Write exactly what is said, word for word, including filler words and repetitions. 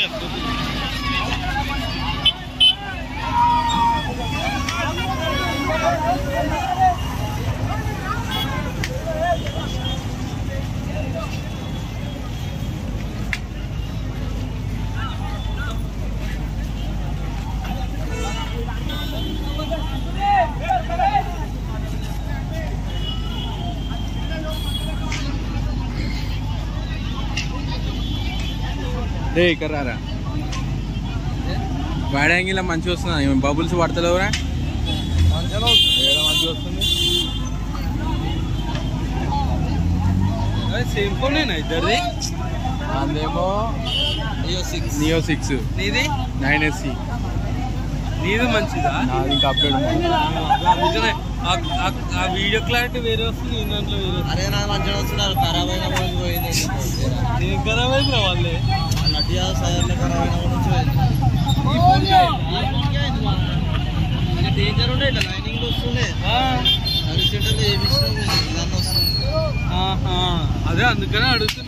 రే ఇక్కడ రారా వాడి యాంగిల్ మంచిగా వస్తుందా బబుల్స్ పడతలేవురా మంచిగా మంచిగా వస్తుంది సేమ్ ఫోన్ ఇద్దరిది అదేమో నియో సిక్స్ నియో సిక్స్ నీది నైన్ ఎస్సి నీది మంచిదా నాది ఇంకా అప్డేట్ అందుకనే ఆ వీడియో క్లారిటీ వేరే వస్తుంది దాంట్లో వేరే అరే నా మంచిగా వస్తున్నారు ఖరాబ్ అయిన పోయింది నేను ఖరాబ్ అయినా వాళ్ళే నటియా సార్లు ఖరాబ్ అయిన నుంచి డేంజర్ ఉండే ఇట్లా లైనింగ్ వస్తుండే సర్వీస్ సెంటర్లో ఏమి ఇష్టం ఇదన్నీ వస్తుంది అదే అందుకనే అడుగుతున్నా